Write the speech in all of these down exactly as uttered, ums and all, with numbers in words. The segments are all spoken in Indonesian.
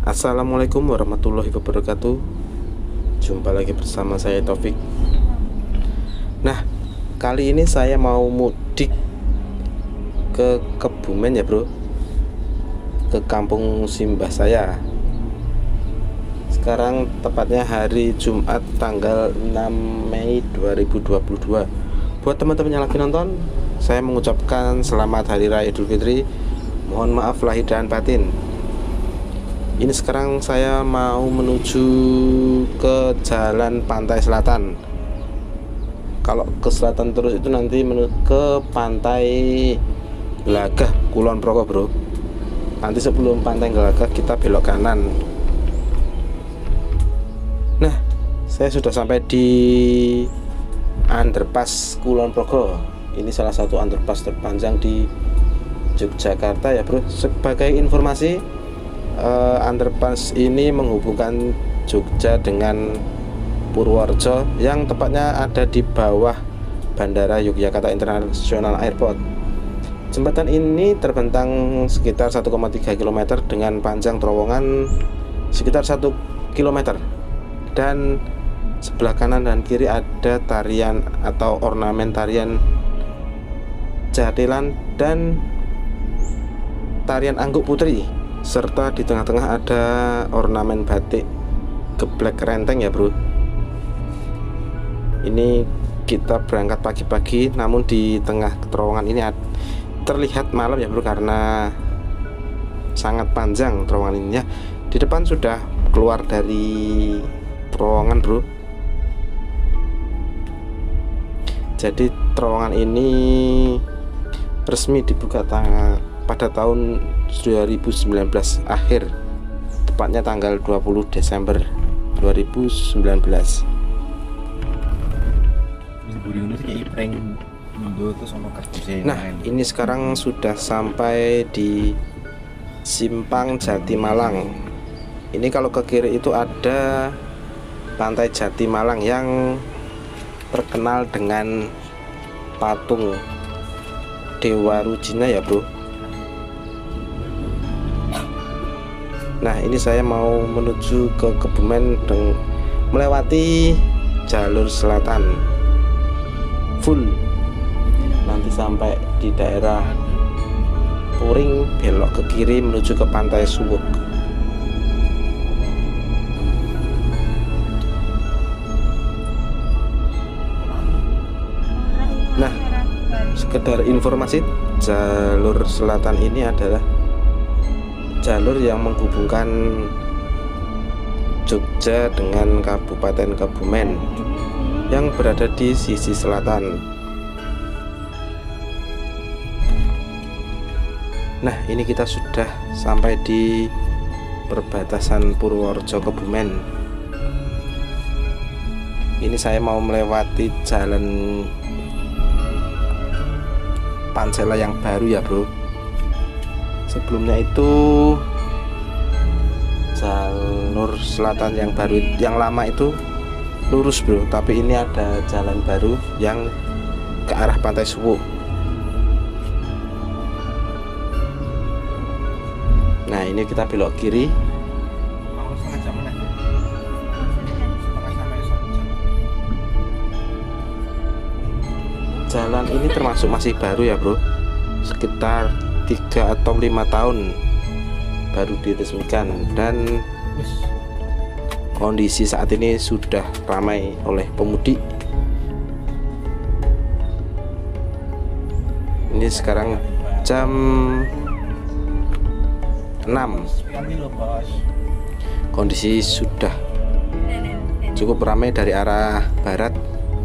Assalamualaikum warahmatullahi wabarakatuh. Jumpa lagi bersama saya Taufik. Nah, kali ini saya mau mudik ke Kebumen ya bro, ke kampung simbah saya. Sekarang tepatnya hari Jumat tanggal enam Mei dua ribu dua puluh dua. Buat teman-teman yang lagi nonton, saya mengucapkan selamat Hari Raya Idul Fitri. Mohon maaf lahir dan batin. Ini sekarang saya mau menuju ke jalan pantai selatan. Kalau ke selatan terus itu nanti menuju ke pantai Glagah Kulon Progo bro. Nanti sebelum pantai Glagah kita belok kanan. Nah, saya sudah sampai di underpass Kulon Progo. Ini salah satu underpass terpanjang di Yogyakarta ya bro. Sebagai informasi, Uh, underpass ini menghubungkan Jogja dengan Purworejo yang tepatnya ada di bawah Bandara Yogyakarta International Airport. Jembatan ini terbentang sekitar satu koma tiga kilometer dengan panjang terowongan sekitar satu kilometer, dan sebelah kanan dan kiri ada tarian atau ornamen tarian jatelan dan tarian Angguk Putri, serta di tengah-tengah ada ornamen batik geblek renteng ya bro. Ini kita berangkat pagi-pagi, namun di tengah terowongan ini terlihat malam ya bro, karena sangat panjang terowongan ini ya. Di depan sudah keluar dari terowongan bro. Jadi terowongan ini resmi dibuka tanggal pada tahun dua ribu sembilan belas akhir, tepatnya tanggal dua puluh Desember dua ribu sembilan belas. Nah, ini sekarang sudah sampai di Simpang Jatimalang. Ini kalau ke kiri itu ada Pantai Jatimalang yang terkenal dengan patung Dewa Rujina ya bro. Nah, ini saya mau menuju ke Kebumen dan melewati jalur selatan full. Nanti sampai di daerah Puring belok ke kiri menuju ke Pantai Suwuk. Nah, sekedar informasi, jalur selatan ini adalah jalur yang menghubungkan Jogja dengan Kabupaten Kebumen yang berada di sisi selatan. Nah, ini kita sudah sampai di perbatasan Purworejo Kebumen. Ini saya mau melewati jalan Pancela yang baru ya bro. Sebelumnya itu jalur selatan yang baru, yang lama itu lurus bro, tapi ini ada jalan baru yang ke arah Pantai Suwuk. Nah, ini kita belok kiri. Jalan ini termasuk masih baru ya bro, sekitar tiga atau lima tahun baru diresmikan, dan kondisi saat ini sudah ramai oleh pemudik. Ini sekarang jam enam, kondisi sudah cukup ramai dari arah barat.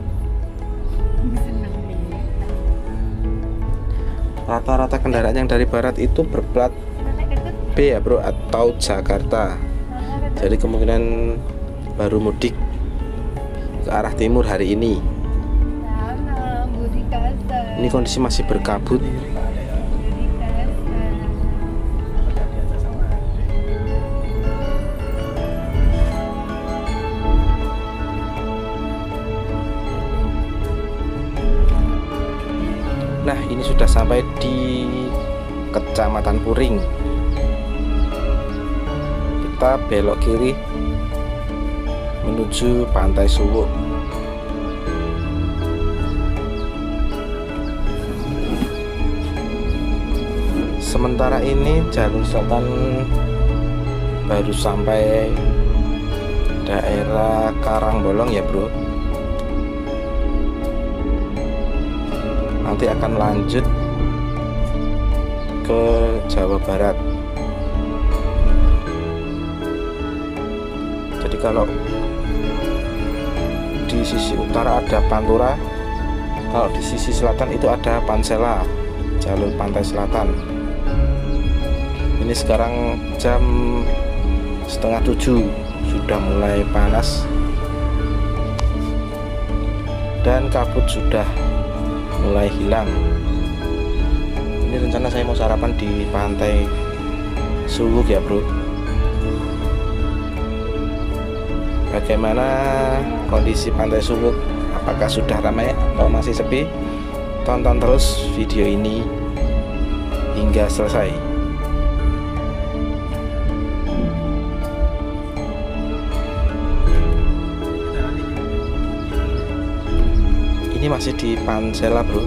Rata-rata kendaraan yang dari barat itu berplat B ya bro, atau Jakarta. Jadi kemungkinan baru mudik ke arah timur hari ini. Ini kondisi masih berkabut. Nah, ini sudah sampai di Kecamatan Puring. kita belok kiri menuju Pantai Suwuk. Sementara ini jalur selatan baru sampai daerah Karangbolong ya bro. Nanti akan lanjut ke Jawa Barat. Jadi kalau di sisi utara ada Pantura, kalau di sisi selatan itu ada Pansela, jalur pantai selatan. Ini sekarang jam setengah tujuh, sudah mulai panas dan kabut sudah mulai hilang. Ini rencana saya mau sarapan di Pantai Suwuk ya bro. Bagaimana kondisi Pantai Suwuk? Apakah sudah ramai atau masih sepi? Tonton terus video ini hingga selesai. Ini masih di Pansela bro,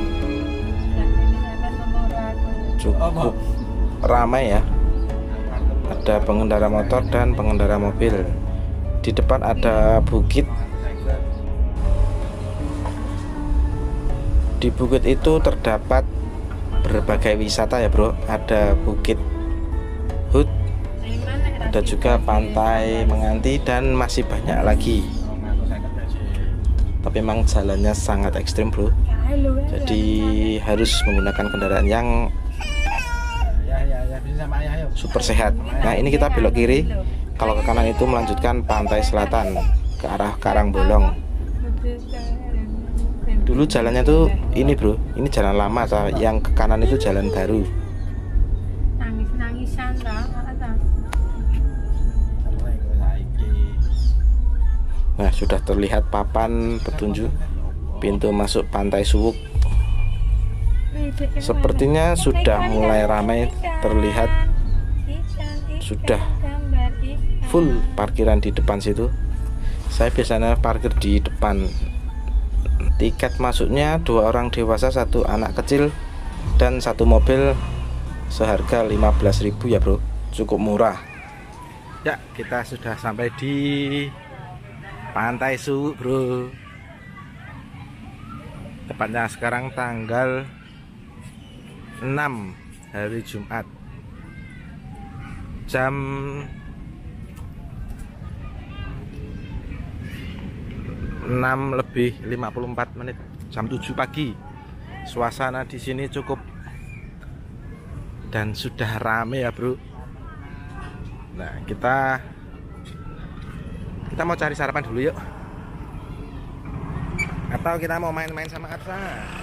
cukup ramai ya. Ada pengendara motor dan pengendara mobil. Di depan ada bukit. Di bukit itu terdapat berbagai wisata ya bro. Ada Bukit Hut, ada juga Pantai Menganti, dan masih banyak lagi. Tapi memang jalannya sangat ekstrim bro, jadi harus menggunakan kendaraan yang super sehat. Nah ini kita belok kiri, kalau ke kanan itu melanjutkan pantai selatan ke arah Karangbolong. Dulu jalannya tuh ini bro, ini jalan lama, yang ke kanan itu jalan baru. Nah sudah terlihat papan petunjuk pintu masuk Pantai Suwuk. Sepertinya sudah mulai ramai, terlihat sudah full parkiran di depan situ. Saya biasanya parkir di depan. Tiket masuknya dua orang dewasa, satu anak kecil, dan satu mobil seharga lima belas ribu ya bro, cukup murah. Ya kita sudah sampai di Pantai Suwuk bro. Tepatnya sekarang tanggal enam hari Jumat, jam enam lebih lima puluh empat menit, jam tujuh pagi. Suasana di sini cukup dan sudah rame ya bro. Nah kita kita mau cari sarapan dulu yuk, atau kita mau main-main sama Arsa.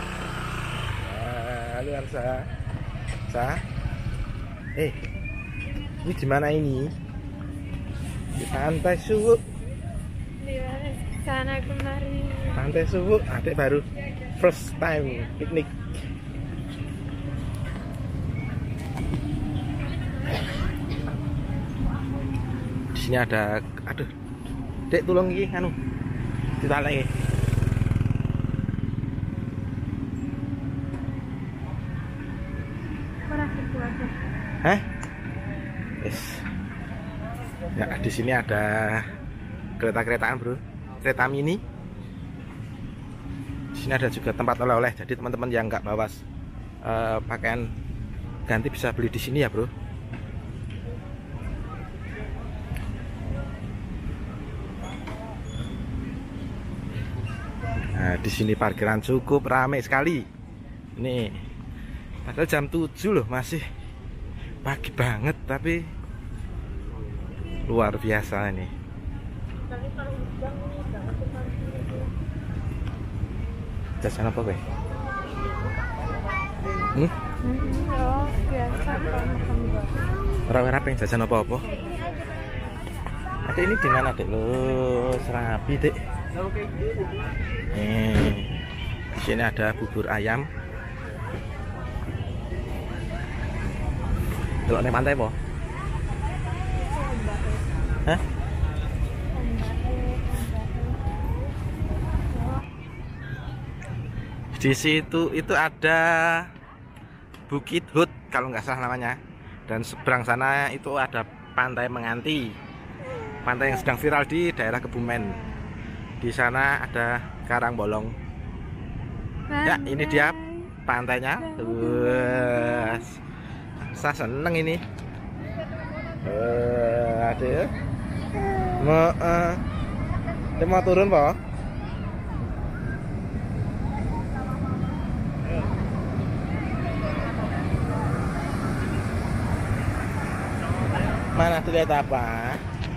Halo Arsa. Arsa, eh ini di mana ini? Di Pantai Suwuk. Sana kemari. Pantai Suwuk, adik baru first time piknik. Di sini ada, aduh, dek tolong iki anu ditaleki. Hah? Yes. Ya di sini ada kereta-keretaan bro, kereta mini. Di sini ada juga tempat oleh-oleh. Jadi teman-teman yang nggak bawa uh, pakaian ganti bisa beli di sini ya bro. Nah, di sini parkiran cukup ramai sekali. Nih, padahal jam tujuh loh, masih pagi banget, tapi luar biasa ini. Jajan apa gue? Hmm? Oh, biasa. Orang-orang pengen jajan apa-apa? Adek ini di mana dek lo? Serabi dek. Nih, di sini ada bubur ayam. Delok ning pantai po? Hah? Di situ itu ada Bukit Hut kalau nggak salah namanya, dan seberang sana itu ada Pantai Menganti, pantai yang sedang viral di daerah Kebumen. Di sana ada Karangbolong. Ya, ini dia pantainya. Wah, saya seneng ini. Eh, ada. Mau, uh, mau turun, Pak? Mana tuh lihat apa?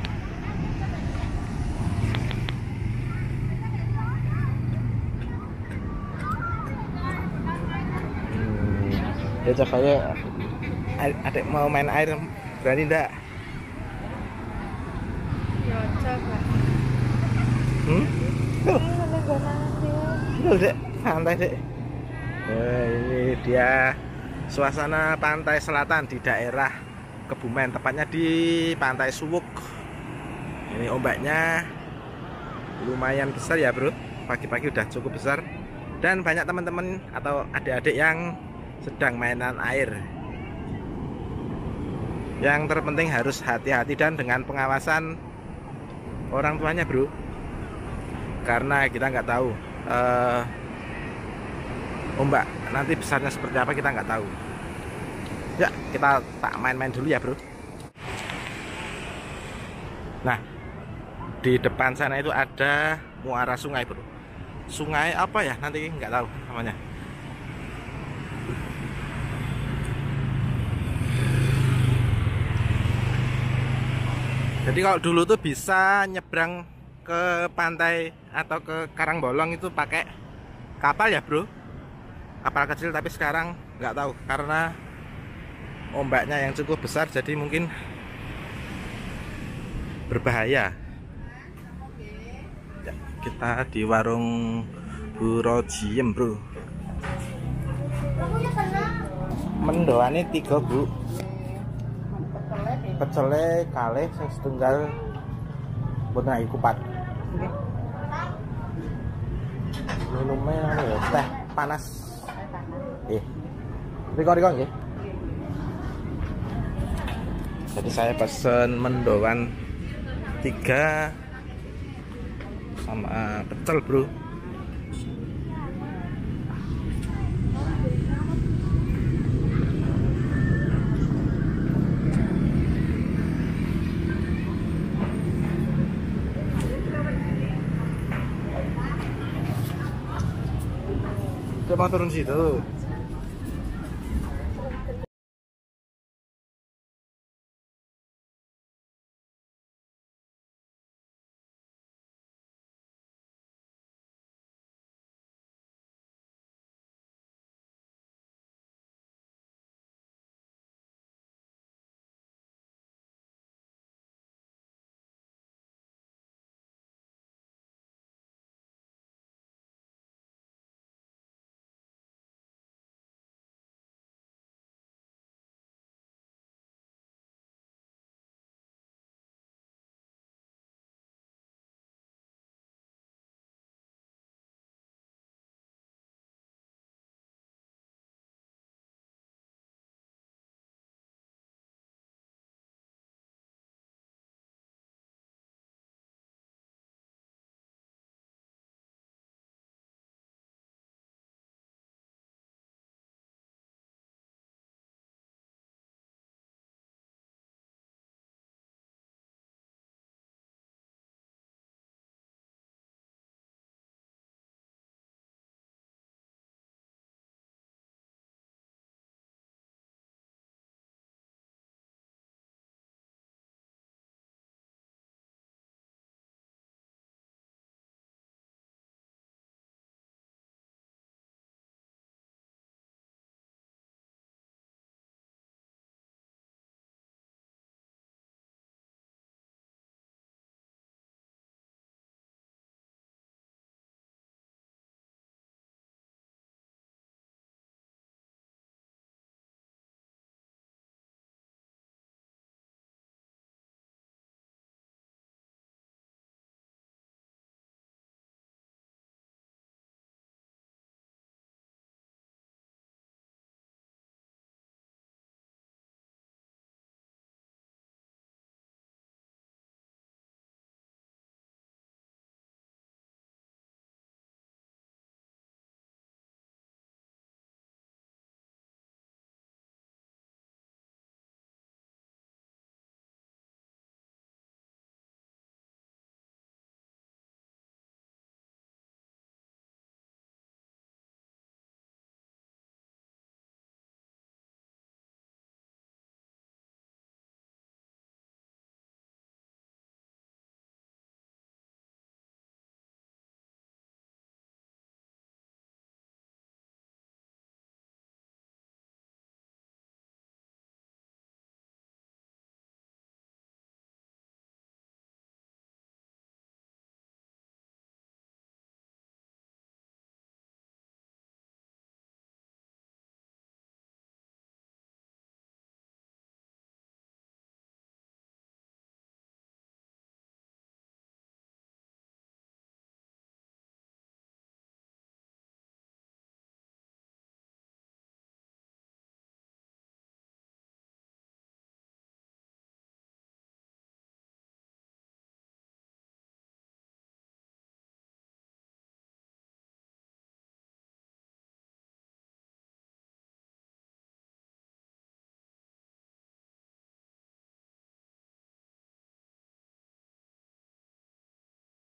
Hmm, ya coba ya. Adik mau main air, berani enggak? Ya coba. Hmm? Tuh, Ini boleh gue nanti. tuh dek, santai dek. Nah, ini dia suasana pantai selatan di daerah Kebumen, tepatnya di Pantai Suwuk. Ini ombaknya lumayan besar ya bro, pagi-pagi udah cukup besar, dan banyak teman-teman atau adik-adik yang sedang mainan air. Yang terpenting harus hati-hati dan dengan pengawasan orang tuanya bro, karena kita nggak tahu uh, ombak nanti besarnya seperti apa, kita nggak tahu. Ya, kita tak main-main dulu ya bro. Nah, di depan sana itu ada muara sungai bro. Sungai apa ya, nanti nggak tahu namanya. Jadi kalau dulu tuh bisa nyebrang ke pantai atau ke Karangbolong itu pakai kapal ya bro, kapal kecil. Tapi sekarang nggak tahu, karena ombaknya yang cukup besar, jadi mungkin berbahaya. Ya, kita di warung Burojiem bro. Mendoane tiga bu, pecele kalih sing setunggal boten kupat. Minumnya anu ya, teh panas. Eh, riko-riko nggih. Jadi saya pesen mendoan tiga sama pecel bro. Coba turun situ.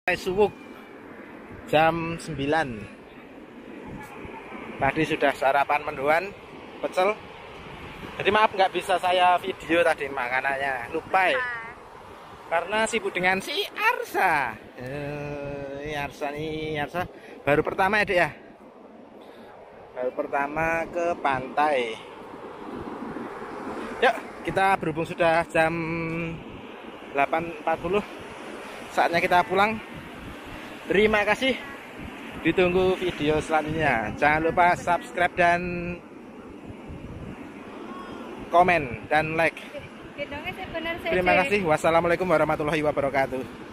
Suwuk jam sembilan. Tadi sudah sarapan mendoan pecel. Jadi maaf nggak bisa saya video tadi makanannya, lupa ya. Karena sibuk dengan si Arsa. Eh, Arsa nih, Arsa baru pertama ya, Dek ya. Baru pertama ke pantai. Yuk, kita berhubung sudah jam delapan empat puluh. Saatnya kita pulang. Terima kasih. Ditunggu video selanjutnya. Jangan lupa subscribe dan komen dan like. Terima kasih. Wassalamualaikum warahmatullahi wabarakatuh.